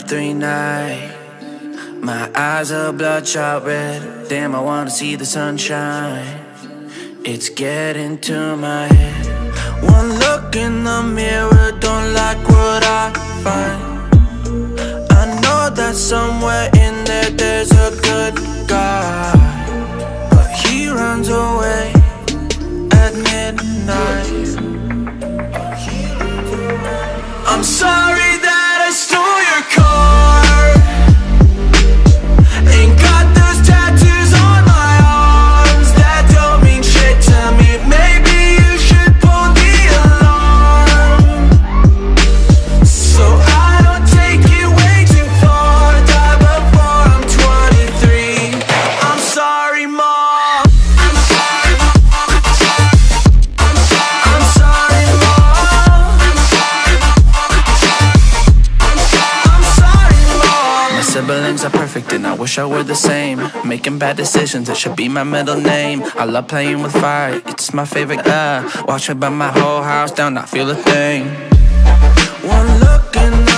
3 night. My eyes are bloodshot red. Damn, I wanna see the sunshine. It's getting to my head. One look in the mirror, don't like what I find. I know that somewhere in there there's a good guy, but he runs away at midnight. I'm sorry that I stole your car. Ain't got those tattoos on my arms that don't mean shit to me. Maybe you should pull the alarm, so I don't take it way too far. Die before I'm 23. I'm sorry, Mom. I'm sorry, Mom. I'm sorry, Mom. I'm sorry, Mom. My siblings are perfect and I wish I were the same. Making bad decisions, it should be my middle name. I love playing with fire, it's my favorite. Watch me burn my whole house down, not feel a thing. One look in the